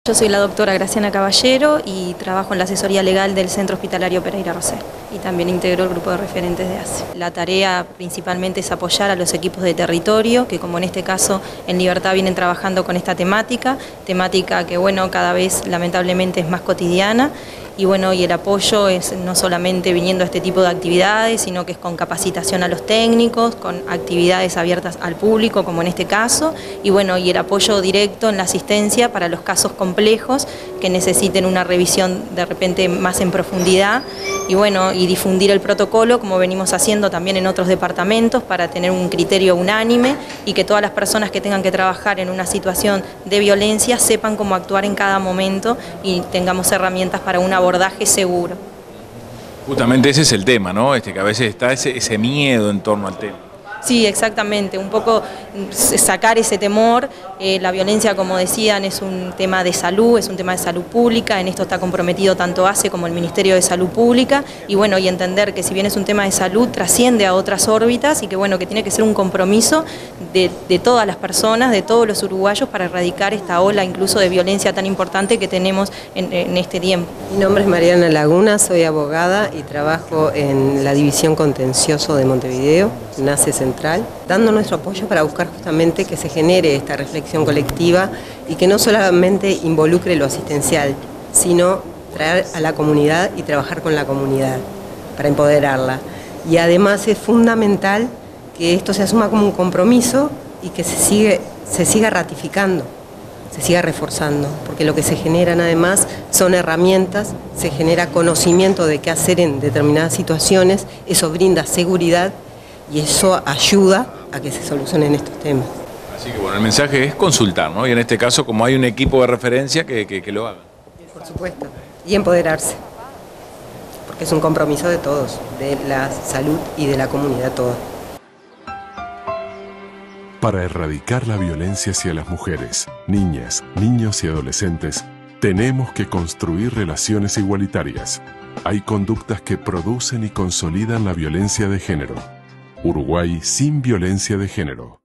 Yo soy la doctora Graciana Caballero y trabajo en la asesoría legal del Centro Hospitalario Pereira Rosé y también integro el grupo de referentes de ACE. La tarea principalmente es apoyar a los equipos de territorio que, como en este caso en Libertad, vienen trabajando con esta temática que cada vez lamentablemente es más cotidiana. Y el apoyo es no solamente viniendo a este tipo de actividades, sino que es con capacitación a los técnicos, con actividades abiertas al público, como en este caso, y el apoyo directo en la asistencia para los casos complejos que necesiten una revisión de repente más en profundidad, y difundir el protocolo, como venimos haciendo también en otros departamentos, para tener un criterio unánime y que todas las personas que tengan que trabajar en una situación de violencia sepan cómo actuar en cada momento y tengamos herramientas para un abordaje seguro. Justamente ese es el tema, ¿no? Que a veces está ese miedo en torno al tema. Sí, exactamente, un poco sacar ese temor. La violencia, como decían, es un tema de salud, es un tema de salud pública. En esto está comprometido tanto ACE como el Ministerio de Salud Pública, y entender que si bien es un tema de salud, trasciende a otras órbitas y que tiene que ser un compromiso de todas las personas, de todos los uruguayos, para erradicar esta ola incluso de violencia tan importante que tenemos en este tiempo. Mi nombre es Mariana Laguna, soy abogada y trabajo en la División Contencioso de Montevideo, ACE Central, dando nuestro apoyo para buscar justamente que se genere esta reflexión colectiva y que no solamente involucre lo asistencial, sino traer a la comunidad y trabajar con la comunidad para empoderarla. Y además es fundamental que esto se asuma como un compromiso y que se siga ratificando, se siga reforzando, porque lo que se generan además son herramientas, se genera conocimiento de qué hacer en determinadas situaciones, eso brinda seguridad y eso ayuda a que se solucionen estos temas. Así que el mensaje es consultar, ¿no? Y en este caso, como hay un equipo de referencia, que lo haga. Por supuesto, y empoderarse, porque es un compromiso de todos, de la salud y de la comunidad toda. Para erradicar la violencia hacia las mujeres, niñas, niños y adolescentes, tenemos que construir relaciones igualitarias. Hay conductas que producen y consolidan la violencia de género. Uruguay sin violencia de género.